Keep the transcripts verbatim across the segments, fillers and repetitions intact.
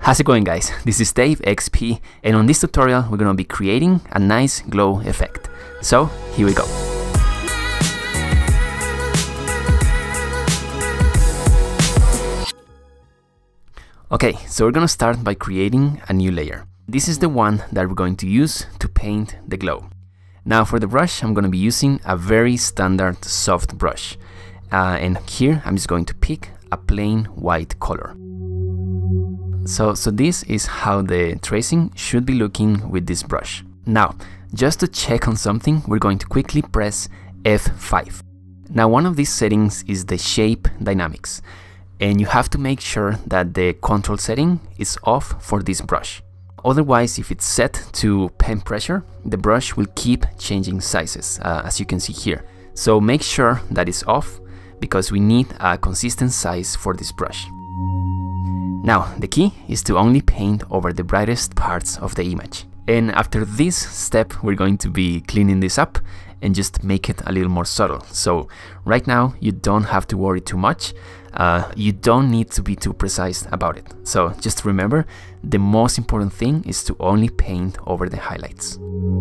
How's it going, guys? This is Dave X P, and on this tutorial we're gonna be creating a nice glow effect. So here we go. Okay, so we're gonna start by creating a new layer. This is the one that we're going to use to paint the glow. Now for the brush, I'm gonna be using a very standard soft brush. Uh, and here I'm just going to pick a plain white color. So, so this is how the tracing should be looking with this brush. Now, just to check on something, we're going to quickly press F five. Now, one of these settings is the shape dynamics, and you have to make sure that the control setting is off for this brush. Otherwise, if it's set to pen pressure, the brush will keep changing sizes, uh, as you can see here. So make sure that it's off, because we need a consistent size for this brush. Now, the key is to only paint over the brightest parts of the image. And after this step, we're going to be cleaning this up and just make it a little more subtle. So right now, you don't have to worry too much. Uh, you don't need to be too precise about it. So just remember, the most important thing is to only paint over the highlights.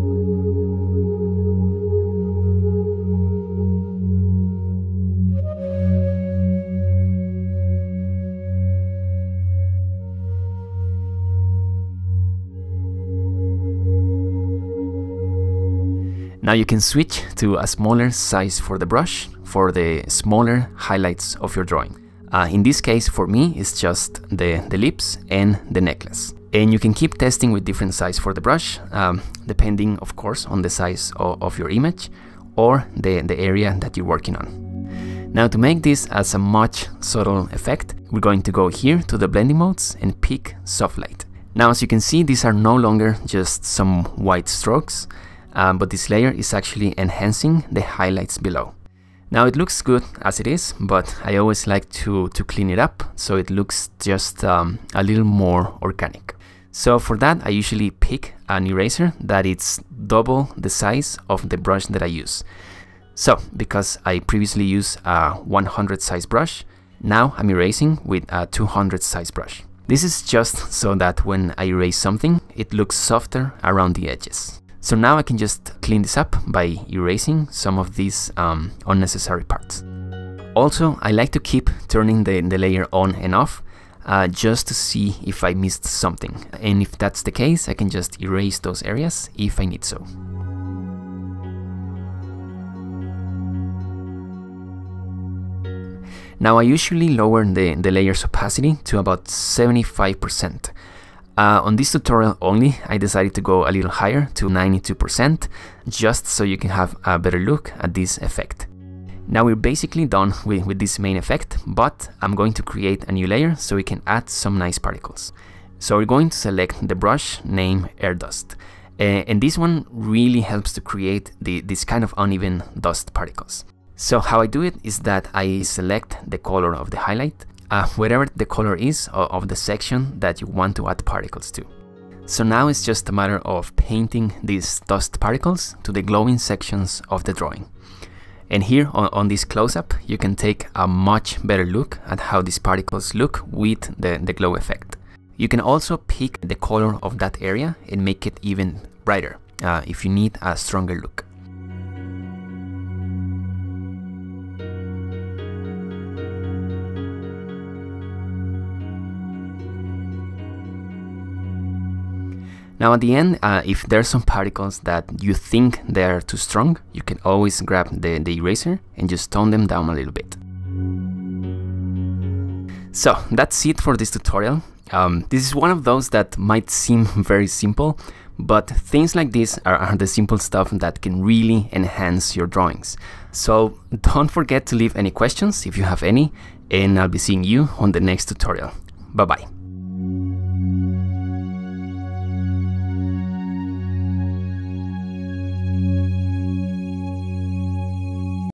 Now you can switch to a smaller size for the brush for the smaller highlights of your drawing. Uh, in this case, for me, it's just the, the lips and the necklace. And you can keep testing with different size for the brush, um, depending, of course, on the size of, of your image or the, the area that you're working on. Now, to make this as a much subtle effect, we're going to go here to the blending modes and pick soft light. Now, as you can see, these are no longer just some white strokes. Um, but this layer is actually enhancing the highlights below. Now it looks good as it is, but I always like to, to clean it up so it looks just um, a little more organic. So for that, I usually pick an eraser that is double the size of the brush that I use. So because I previously used a one hundred size brush, now I'm erasing with a two hundred size brush. This is just so that when I erase something, it looks softer around the edges. So now I can just clean this up by erasing some of these um, unnecessary parts. Also, I like to keep turning the, the layer on and off uh, just to see if I missed something. And if that's the case, I can just erase those areas if I need so. Now I usually lower the, the layer's opacity to about seventy-five percent. Uh, on this tutorial only, I decided to go a little higher to ninety-two percent, just so you can have a better look at this effect. Now we're basically done with, with this main effect, but I'm going to create a new layer so we can add some nice particles. So we're going to select the brush named Air Dust. Uh, and this one really helps to create the, this kind of uneven dust particles. So how I do it is that I select the color of the highlight, Uh, whatever the color is of the section that you want to add particles to. So now it's just a matter of painting these dust particles to the glowing sections of the drawing. And here on, on this close-up, you can take a much better look at how these particles look with the, the glow effect. You can also pick the color of that area and make it even brighter uh, if you need a stronger look. Now at the end, uh, if there's some particles that you think they're too strong, you can always grab the, the eraser and just tone them down a little bit. So that's it for this tutorial. Um, this is one of those that might seem very simple, but things like this are, are the simple stuff that can really enhance your drawings. So don't forget to leave any questions if you have any, and I'll be seeing you on the next tutorial. Bye bye.